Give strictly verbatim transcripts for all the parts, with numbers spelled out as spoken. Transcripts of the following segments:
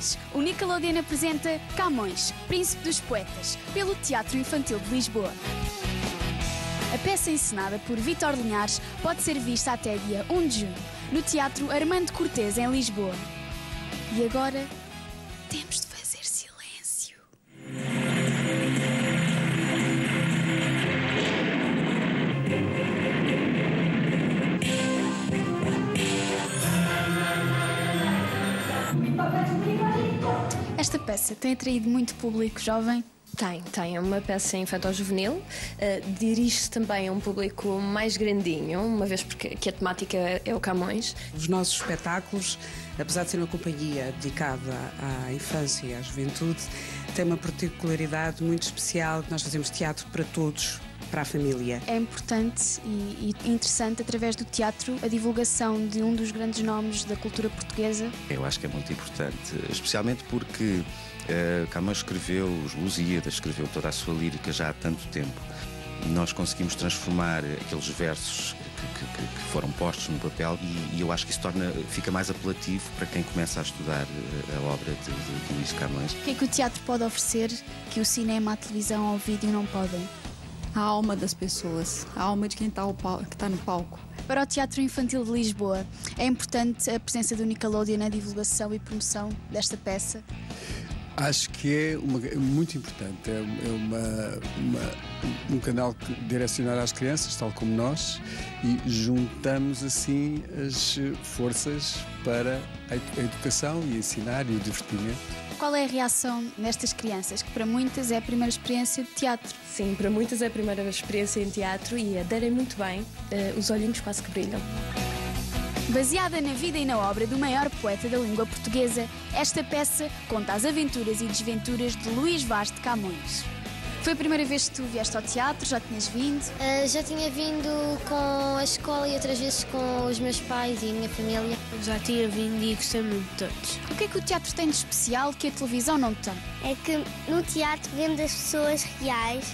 mês, o Nickelodeon apresenta Camões, Príncipe dos Poetas, pelo Teatro Infantil de Lisboa. A peça encenada por Vítor Linhares pode ser vista até dia um de junho, no Teatro Armando Cortês, em Lisboa. E agora, temos de fazer silêncio. Esta peça tem atraído muito público jovem? Tem, tem. É uma peça infantil-juvenil. Uh, dirige-se também a um público mais grandinho, uma vez porque que a temática é o Camões. Os nossos espetáculos, apesar de ser uma companhia dedicada à infância e à juventude, tem uma particularidade muito especial. Nós fazemos teatro para todos, para a família. É importante e, e interessante, através do teatro, a divulgação de um dos grandes nomes da cultura portuguesa. Eu acho que é muito importante, especialmente porque uh, Camões escreveu os Lusíadas, escreveu toda a sua lírica já há tanto tempo. Nós conseguimos transformar aqueles versos que, que, que foram postos no papel e, e eu acho que isso torna, fica mais apelativo para quem começa a estudar a obra de, de, de Luís Camões. O que é que o teatro pode oferecer que o cinema, a televisão ou o vídeo não podem? A alma das pessoas, a alma de quem está tá no palco. Para o Teatro Infantil de Lisboa, é importante a presença do Nickelodeon na divulgação e promoção desta peça? Acho que é, uma, é muito importante. É, é uma, uma, um canal direcionado às crianças, tal como nós, e juntamos assim as forças para a educação e ensinar e o divertimento. Qual é a reação nestas crianças, que para muitas é a primeira experiência de teatro? Sim, para muitas é a primeira experiência em teatro e aderem muito bem, uh, os olhinhos quase que brilham. Baseada na vida e na obra do maior poeta da língua portuguesa, esta peça conta as aventuras e desventuras de Luís Vaz de Camões. Foi a primeira vez que tu vieste ao teatro? Já tinhas vindo? Uh, já tinha vindo com a escola e outras vezes com os meus pais e a minha família. Já tinha vindo e gostei muito de todos. O que é que o teatro tem de especial que a televisão não tem? É que no teatro vemos as pessoas reais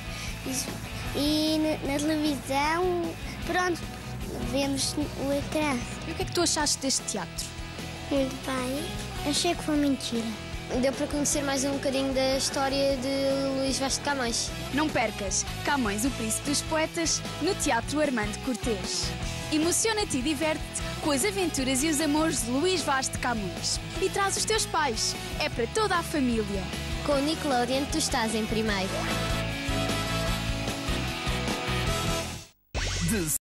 e na televisão, pronto, vemos o ecrã. E o que é que tu achaste deste teatro? Muito bem. Achei que foi mentira. Deu para conhecer mais um bocadinho da história de Luís Vaz de Camões. Não percas Camões, o Príncipe dos Poetas, no Teatro Armando Cortês. Emociona-te e diverte-te com as aventuras e os amores de Luís Vaz de Camões. E traz os teus pais. É para toda a família. Com o Nickelodeon, tu estás em primeiro.